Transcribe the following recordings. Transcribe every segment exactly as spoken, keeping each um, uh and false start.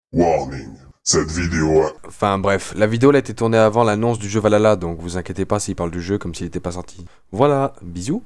Warning. Cette vidéo a... Enfin bref, la vidéo elle a été tournée avant l'annonce du jeu Valhalla, donc vous inquiétez pas s'il parle du jeu comme s'il n'était pas sorti. Voilà, bisous.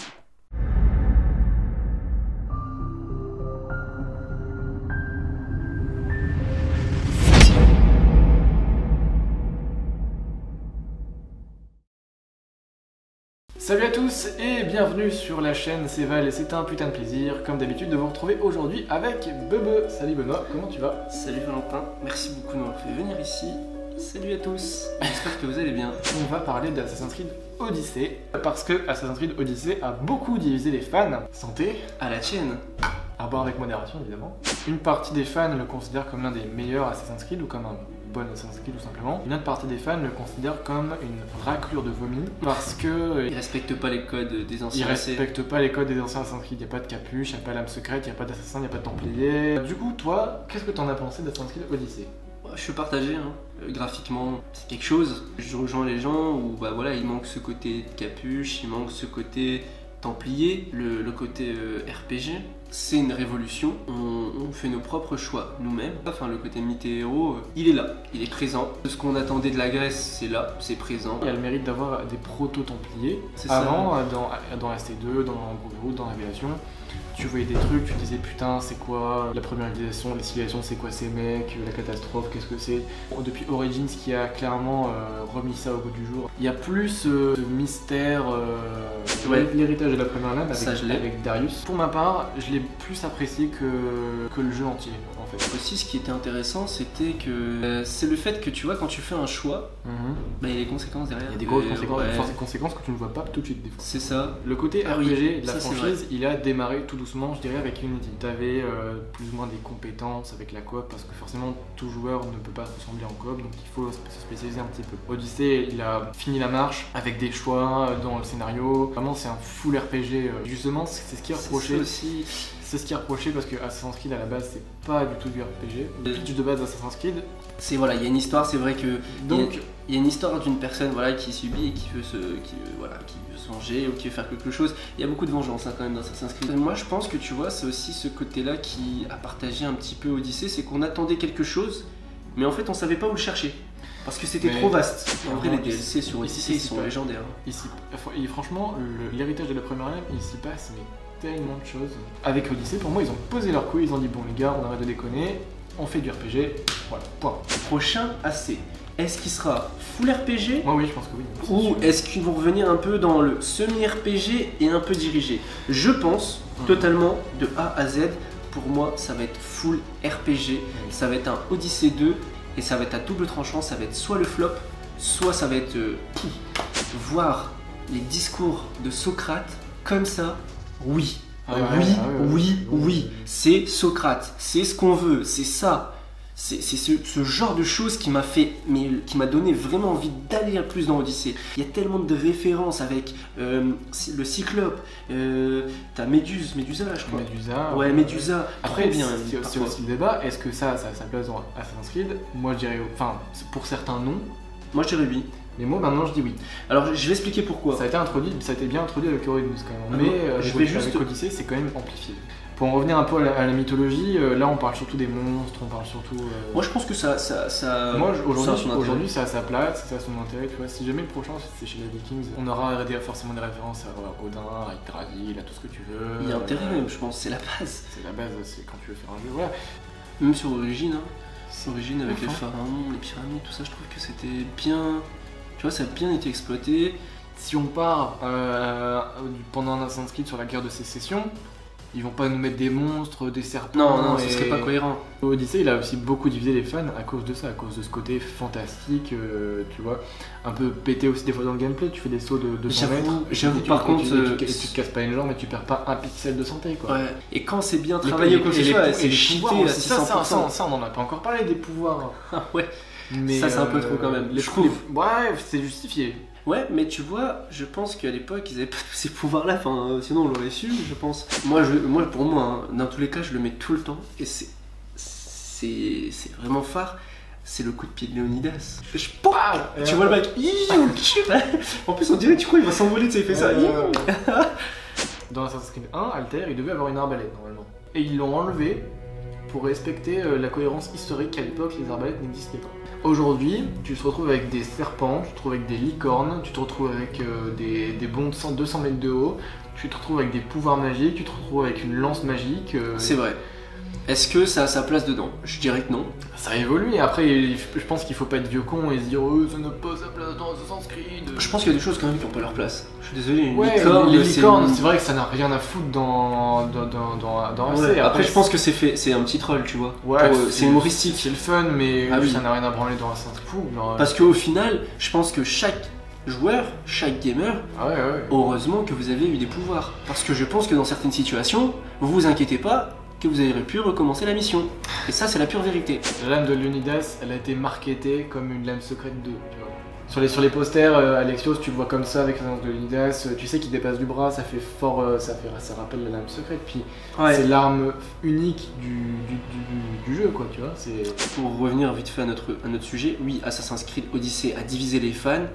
Salut à tous et bienvenue sur la chaîne C'est Val et c'est un putain de plaisir comme d'habitude de vous retrouver aujourd'hui avec Bebe. Salut Benoît, comment tu vas? Salut Valentin, merci beaucoup de m'avoir fait venir ici. Salut à tous, j'espère que vous allez bien. On va parler d'Assassin's Creed Odyssey parce que Assassin's Creed Odyssey a beaucoup divisé les fans. Santé. À la tienne. À boire avec modération évidemment. Une partie des fans le considère comme l'un des meilleurs Assassin's Creed ou comme un bon Assassin's Creed tout simplement. Une autre partie des fans le considère comme une raclure de vomi parce que Ils respectent pas les codes des anciens. Ils respectent pas les codes des anciens Assassin's Creed. Il n'y a pas de capuche, il n'y a pas d'âme secrète, il n'y a pas d'assassin, il n'y a pas de templier. Du coup, toi, qu'est-ce que t'en as pensé d'Assassin's Creed Odyssey? Je suis partagé, hein. Euh, graphiquement c'est quelque chose. Je rejoins les gens où bah voilà, il manque ce côté capuche, il manque ce côté templier, le, le côté euh, R P G. C'est une révolution, on, on fait nos propres choix nous-mêmes. Enfin, le côté mythe et héros, euh, il est là, il est présent. Ce qu'on attendait de la Grèce, c'est là, c'est présent. Il y a le mérite d'avoir des proto-templiers. C'est ça. Avant, euh, dans, dans S T deux, dans Brotherhood, dans Révélation, tu voyais des trucs, tu te disais putain, c'est quoi la première civilisation, les civilisations, c'est quoi ces mecs, la catastrophe, qu'est-ce que c'est. Depuis Origins qui a clairement euh, remis ça au goût du jour. Il y a plus euh, de mystère, euh, Ouais. l'héritage de la première lame Ça, je avec, l'ai. avec Darius. Pour ma part, je l'ai plus apprécié que, que le jeu entier en fait. Aussi, ce qui était intéressant, c'était que euh, c'est le fait que tu vois, quand tu fais un choix, Mhm. bah, il y a des conséquences derrière. Il y a des grosses Euh, conséquences, ouais. fortes conséquences que tu ne vois pas tout de suite des fois. C'est ça. Le côté Ah R oui, P G de la ça, c'est franchise, il a démarré tout doucement, je dirais, avec Unity. Tu avais euh, plus ou moins des compétences avec la coop, parce que forcément tout joueur ne peut pas se ressembler en coop, donc il faut se spécialiser un petit peu. Odyssey, il a fini la marche avec des choix dans le scénario. Vraiment, c'est un full R P G. euh, Justement, c'est c'est ce qui est C'est reproché. ça aussi. C'est ce qui est reproché parce que Assassin's Creed à la base, c'est pas du tout du R P G. Le pitch de base d'Assassin's Creed. C'est voilà, il y a une histoire, c'est vrai que Donc, il y a une histoire d'une personne voilà qui subit et qui veut se qui veut, voilà qui veut se venger ou qui veut faire quelque chose. Il y a beaucoup de vengeance hein, quand même dans Assassin's Creed. Moi, je pense que tu vois, c'est aussi ce côté-là qui a partagé un petit peu Odyssey, c'est qu'on attendait quelque chose, mais en fait, on savait pas où le chercher. Parce que c'était Mais- trop vaste. En vrai, Non, les D L C sur ici- Odyssey, ils ici, sont pas. légendaires. Ici, et franchement, le- l'héritage de la première lame, il s'y passe mais tellement de choses. Avec Odyssey, pour moi, ils ont posé leur couille, ils ont dit bon les gars, on arrête de déconner, on fait du R P G, voilà, point. Prochain A C. Est-ce qu'il sera full R P G Moi oui, je pense que oui. ou est-ce qu'ils vont revenir un peu dans le semi-R P G et un peu dirigé? Je pense Mhm. totalement de A à Z. Pour moi, ça va être full R P G. Ça va être un Odyssey deux et ça va être à double tranchant. Ça va être soit le flop, soit ça va être euh, voir les discours de Socrate comme ça. Oui, Ah ouais, oui, ah ouais, ouais, oui, ouais. oui. C'est Socrate. C'est ce qu'on veut. C'est ça. C'est c'est ce, ce genre de choses qui m'a fait, mais qui m'a donné vraiment envie d'aller plus dans Odyssey. Il y a tellement de références avec euh, le Cyclope, euh, t'as Méduse, Médusa je crois. Médusa. Ouais, euh, Médusa. Après, trop bien. c'est c'est parfois. aussi le débat. Est-ce que ça, ça a sa place dans Assassin's Creed? Moi, je dirais, enfin, pour certains non, Moi je dirais oui. mais moi maintenant, je dis oui. Alors je vais expliquer pourquoi. Ça a été introduit, ça a été bien introduit avec Origins quand même. Ah Mais bon, euh, je avec- vais juste- avec Odyssey, c'est quand même amplifié. Pour en revenir un peu à la, à la mythologie, euh, là, on parle surtout des monstres, on parle surtout. euh, Moi je pense que ça, ça, ça Moi, je- ça a son aujourd'hui, intérêt. aujourd'hui, ça a sa place, ça a son intérêt, tu vois. Si jamais le prochain, c'est chez les Vikings, on aura des- forcément des références à Odin, à Yggdrasil, à tout ce que tu veux. Il y a Euh, intérêt même, je pense, c'est la base. C'est la base, c'est quand tu veux faire un jeu, voilà. Même sur Origine, hein. Origine avec les Enfin. pharaons, les pyramides, tout ça, je trouve que c'était bien. Tu vois, ça a bien été exploité. Si on part euh, du- pendant un Assassin's Creed sur la guerre de sécession, ils vont pas nous mettre des monstres, des serpents. Non, non, ce et- serait pas cohérent. Odyssey, il a aussi beaucoup divisé les fans à cause de ça, à cause de ce côté fantastique, euh, tu vois, un peu pété aussi des fois dans le gameplay. Tu fais des sauts de, de cent J'avoue- mètres, et j'avoue, tu- par et contre, tu, et tu, euh, et tu te casses pas une jambe et tu perds pas un pixel de santé, quoi. Ouais. Et quand c'est bien Les- travaillé et- ou quoi que et ce les soit, pou- c'est et les cheaté pouvoirs à aussi, ça, ça, six cents pour cent. ça, ça, on en a pas encore parlé des pouvoirs. Ah ouais. Mais, Ça, c'est un peu trop quand même, Les je pouvoirs- trouve. Ouais, c'est justifié. Ouais, mais tu vois, je pense qu'à l'époque, ils avaient pas tous ces pouvoirs-là, enfin, euh, sinon on l'aurait su, je pense. Moi, je, moi pour moi, hein, dans tous les cas, je le mets tout le temps, et c'est c'est c'est vraiment phare, c'est le coup de pied de Léonidas. Je parle. Tu vois le mec, Iiou, en plus on dirait, tu crois, il va s'envoler, tu sais, il fait ça. Euh, Iiou. Dans Assassin's Creed un, Altair, il devait avoir une arbalète normalement. Et ils l'ont enlevé pour respecter euh, la cohérence historique qu'à l'époque les arbalètes n'existaient pas. Aujourd'hui, tu te retrouves avec des serpents, tu te retrouves avec des licornes, tu te retrouves avec euh, des, des bonds de cent, deux cents mètres de haut, tu te retrouves avec des pouvoirs magiques, tu te retrouves avec une lance magique. Euh, C'est vrai. Est-ce que ça a sa place dedans? Je dirais que non. Ça évolue et après je pense qu'il faut pas être vieux con et se dire oh, ça n'a pas sa place dans Assassin's Creed. Je pense qu'il y a des choses quand même qui n'ont pas leur place. Je suis désolé, une ouais, licorne, les licornes, c'est c'est vrai que ça n'a rien à foutre dans dans dans dans, dans ouais. R C. Après, après je pense que c'est fait, c'est un petit troll, tu vois. ouais, Pour, c'est humoristique. C'est le fun, mais ah, oui. ça n'a rien à branler dans Assassin's Creed. Genre, parce qu'au final, je pense que chaque joueur, chaque gamer, ah ouais, ouais. heureusement que vous avez eu des pouvoirs. Parce que je pense que dans certaines situations, vous vous inquiétez pas que vous auriez pu recommencer la mission. Et ça, c'est la pure vérité. La lame de Leonidas, elle a été marketée comme une lame secrète deux. Tu vois. Sur les, sur les posters, euh, Alexios, tu le vois comme ça avec la lame de Leonidas, euh, tu sais qu'il dépasse du bras, ça fait fort, euh, ça, fait, ça rappelle la lame secrète. Puis ouais. c'est l'arme unique du, du, du, du jeu, quoi, tu vois. Pour revenir vite fait à notre, à notre sujet, oui, Assassin's Creed Odyssey a divisé les fans,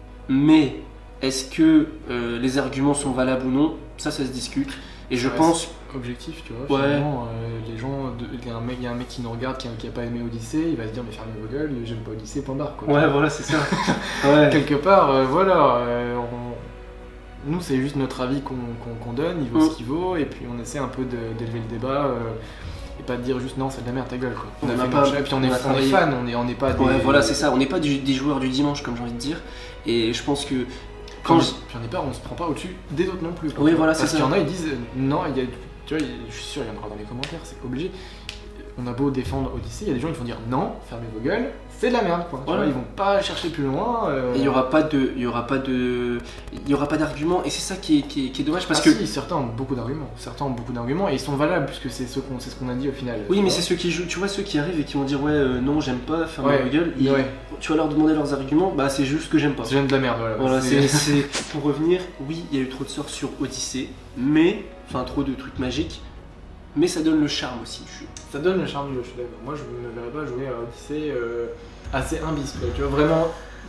mais est-ce que euh, les arguments sont valables ou non? Ça, ça se discute. Et je ouais, pense... objectif, tu vois, ouais. finalement, euh, les gens, il y a un mec, il y a un mec qui nous regarde, qui a, qui a pas aimé Odyssey, il va se dire mais fermez vos gueules, j'aime pas Odyssey, point barre, quoi. Ouais, voilà, c'est ça. ouais. Quelque part, euh, voilà, euh, on... nous c'est juste notre avis qu'on qu'on, qu'on donne, il vaut mm. ce qu'il vaut, et puis on essaie un peu de, d'élever le débat, euh, et pas de dire juste non, c'est de la merde, ta gueule, quoi. On, on a a fait pas, marcher, et puis on, on est, on est fan, on est, on n'est pas des... Ouais, voilà, c'est ça, on n'est pas du, des joueurs du dimanche, comme j'ai envie de dire, et je pense que... Quand je... Puis on n'est pas, on se prend pas au-dessus des autres non plus. Quoi. Oui, voilà, c'est Parce ça. qu'il y en a, ils disent euh, non, il y a, tu vois, je suis sûr, il y en aura dans les commentaires, c'est obligé. On a beau défendre Odyssey, il y a des gens qui vont dire non, fermez vos gueules, c'est de la merde, quoi. Voilà. Tu vois, ils vont pas chercher plus loin. Euh... Il y aura pas de, il y aura pas de, il y aura pas d'argument, et c'est ça qui est, qui est, qui est dommage parce ah que si, certains ont beaucoup d'arguments, certains ont beaucoup d'arguments et ils sont valables puisque c'est ce qu'on, c'est ce qu'on a dit au final. Oui, mais c'est ceux qui jouent, tu vois, ceux qui arrivent et qui vont dire ouais, euh, non, j'aime pas, fermez ouais, vos gueules. Ils, ouais. Tu vas leur demander leurs arguments, bah c'est juste que j'aime pas. C'est de la merde, voilà. Voilà, c'est... c'est, c'est... Pour revenir, oui, il y a eu trop de sorts sur Odyssey, mais, enfin trop de trucs magiques, mais ça donne le charme aussi. Je... Ça donne le charme du jeu, je suis d'accord. Moi, je ne me verrais pas jouer à Odyssey euh, assez imbis, quoi. Tu vois, vraiment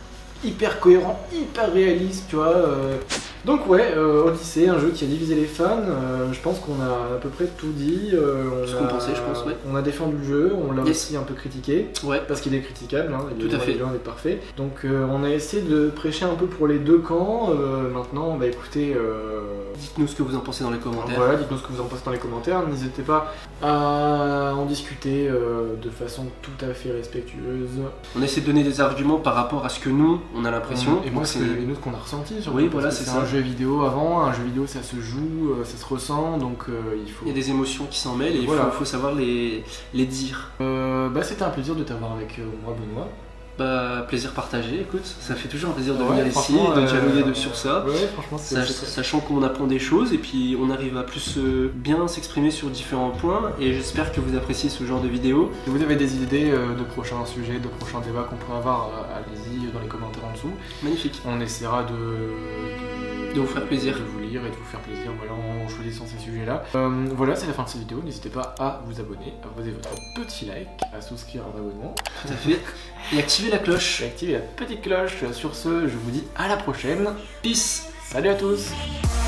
hyper cohérent, hyper réaliste, tu vois. Euh... Donc ouais, euh, Odyssey, un jeu qui a divisé les fans. Euh, je pense qu'on a à peu près tout dit. Euh, Ce qu'on pensait, je pense, ouais. On a défendu le jeu, on l'a yes. aussi un peu critiqué. Ouais. Parce qu'il est critiquable, hein, il tout est à fait. loin d'être parfait. Donc euh, on a essayé de prêcher un peu pour les deux camps. Euh, maintenant, bah écoutez... Euh... Dites-nous ce que vous en pensez dans les commentaires. Voilà, dites-nous ce que vous en pensez dans les commentaires. N'hésitez pas à en discuter euh, de façon tout à fait respectueuse. On essaie de donner des arguments par rapport à ce que nous, on a l'impression. Et moi, c'est et nous, ce qu'on a ressenti. Surtout, oui, voilà, c'est, c'est ça. un jeu vidéo avant, un jeu vidéo, ça se joue, euh, ça se ressent, donc euh, il faut... Il y a des émotions qui s'en mêlent et il voilà. faut, faut savoir les, les dire. Euh, bah, c'était un plaisir de t'avoir avec euh, moi, Benoît. Bah, plaisir partagé, écoute, ça fait toujours un plaisir de ouais, venir ici et de dialoguer euh, sur ça. Ouais, franchement, c'est Sach, sachant qu'on apprend des choses et puis on arrive à plus euh, bien s'exprimer sur différents points et j'espère que vous appréciez ce genre de vidéo. Si vous avez des idées euh, de prochains sujets, de prochains débats qu'on pourrait avoir, euh, allez-y dans les commentaires en dessous. Magnifique. On essaiera de, de, de vous faire plaisir. De vous lire et de vous faire plaisir, voilà, en choisissant ces sujets-là. Euh, voilà, c'est la fin de cette vidéo. N'hésitez pas à vous abonner, à poser votre petit like, à souscrire à un abonnement. Tout à fait. Et activer la cloche. Et activer la petite cloche. Sur ce, je vous dis à la prochaine. Peace. Salut à tous.